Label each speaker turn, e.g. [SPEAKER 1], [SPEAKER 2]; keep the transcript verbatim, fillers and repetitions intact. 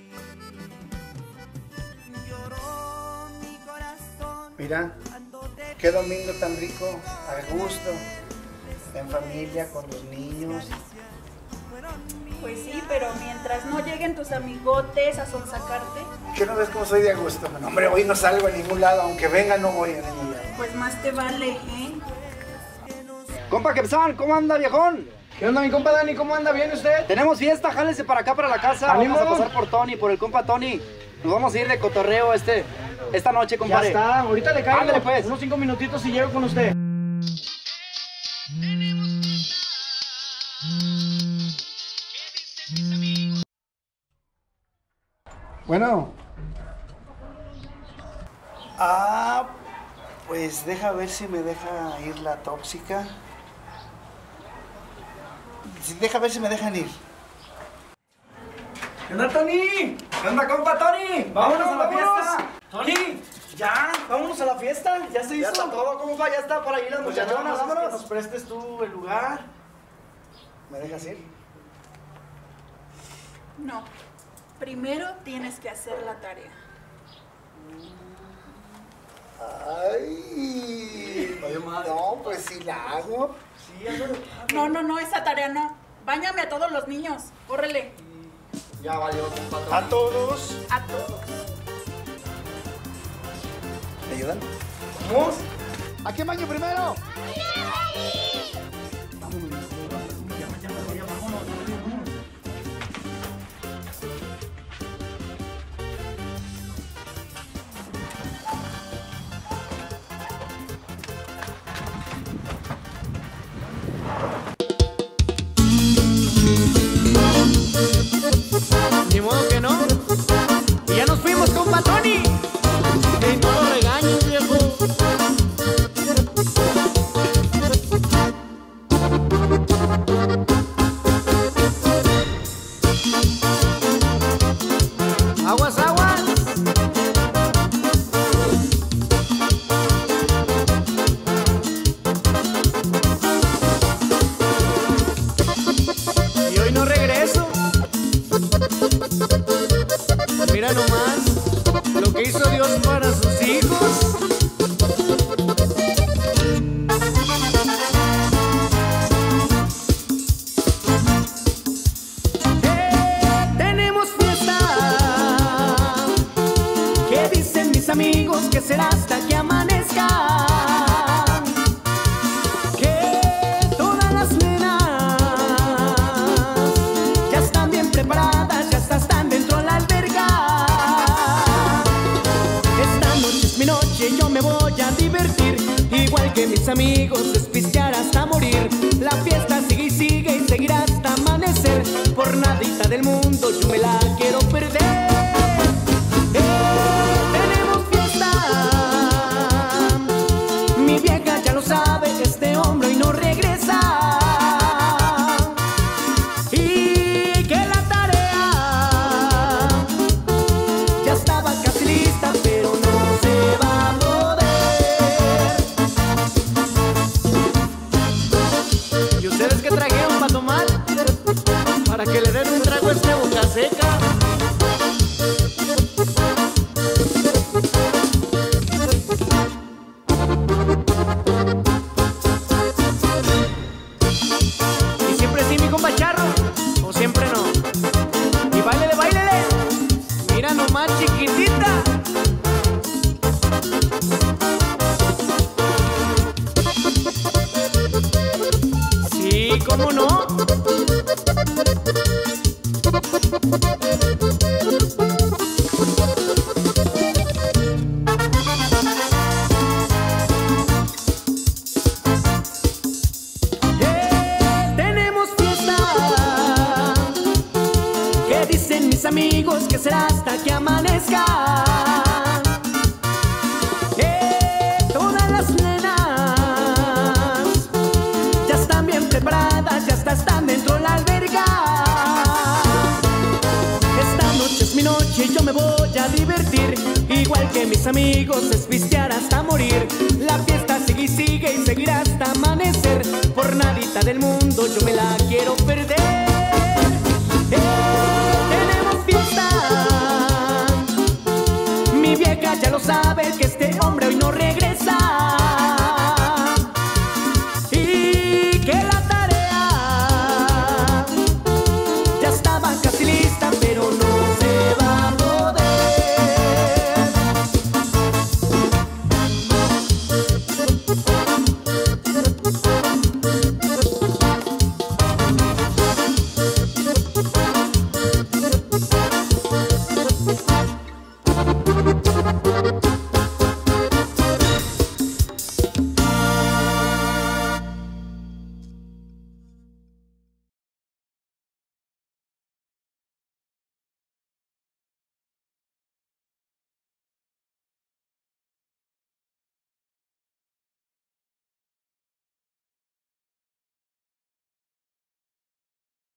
[SPEAKER 1] Mira, qué domingo tan rico, a gusto, en familia, con los niños.
[SPEAKER 2] Pues sí, pero mientras no lleguen tus amigotes a sonsacarte.
[SPEAKER 1] ¿Qué no ves cómo soy de a gusto? No, hombre, hoy no salgo a ningún lado, aunque venga no voy a ningún lado.
[SPEAKER 2] Pues más te vale, ¿eh?
[SPEAKER 3] Compa Kepsan, ¿cómo anda, viejón?
[SPEAKER 4] ¿Qué onda, mi compa Dani? ¿Cómo anda? ¿Bien usted?
[SPEAKER 3] Tenemos fiesta, jálese para acá, para la casa.
[SPEAKER 4] ¡Ánimo!
[SPEAKER 3] Vamos a pasar por Tony, por el compa Tony. Nos vamos a ir de cotorreo este, esta noche, compadre.
[SPEAKER 4] Ya está, ahorita le caigo.
[SPEAKER 3] Ándale, pues.
[SPEAKER 4] Unos cinco minutitos y llego con usted.
[SPEAKER 1] Bueno. Ah, pues deja ver si me deja ir la tóxica. Deja ver si me dejan ir.
[SPEAKER 4] ¿Qué onda, Tony? ¿Qué onda, compa Tony? Vámonos, a la fiesta. Tony, ya, vámonos a la fiesta. Ya se hizo.
[SPEAKER 3] Ya está todo, compa, ya está por ahí las
[SPEAKER 4] Pues ya
[SPEAKER 3] muchachonas,
[SPEAKER 4] vámonos,
[SPEAKER 3] vámonos.
[SPEAKER 4] que nos prestes tú el lugar.
[SPEAKER 1] ¿Me dejas ir?
[SPEAKER 2] No. Primero tienes que hacer la tarea.
[SPEAKER 1] Ay.
[SPEAKER 4] Oye, madre.
[SPEAKER 1] No, pues sí la hago.
[SPEAKER 4] Sí, ándale.
[SPEAKER 2] No, no, no, esa tarea no. Báñame a todos los niños. Córrele.
[SPEAKER 3] Ya valió, compa Tony.
[SPEAKER 1] A todos.
[SPEAKER 2] A todos.
[SPEAKER 1] ¿Me ayudan?
[SPEAKER 4] ¿Vamos?
[SPEAKER 1] ¿A qué baño primero?
[SPEAKER 4] Ni modo que no. Y ya nos fuimos, compa Tony. Ey, no lo regañes, viejo. Aguas, aguas. Y hoy no regreso. Mira nomás lo que hizo Dios para sus hijos. Eh, tenemos fiesta. ¿Qué dicen mis amigos? Que será hasta que amanezca. Que todas las nenas ya están bien preparadas, ya hasta están dentro de la alberga. Esta noche es mi noche, yo me voy a divertir, igual que mis amigos, despistear hasta morir. La fiesta sigue y sigue y seguirá hasta amanecer. Por nadita del mundo yo me la quiero perder. Eh, tenemos fiesta. Mi vieja ya lo sabe, este hombre hoy no regresa. Y que la tarea ya estaba casi lista, pero no se va a poder. ¿Y ustedes qué trajeron para tomar? Para que le den un trago a este boca seca. ¿Y siempre sí, mi compa Charro? ¿O siempre no? Y báilele, báilele. Mira nomás, chiquitita. Sí, ¿cómo no? Eh, tenemos fiesta. ¿Qué dicen mis amigos? Que será hasta que amanezca. Eh, todas las nenas ya están bien preparadas, ya hasta están dentro de la alberga. Esta noche es mi noche, yo me voy a divertir, igual que mis amigos, despistear hasta morir. La fiesta sigue y sigue y seguirá hasta amanecer. Por nadita del mundo yo me la quiero perder.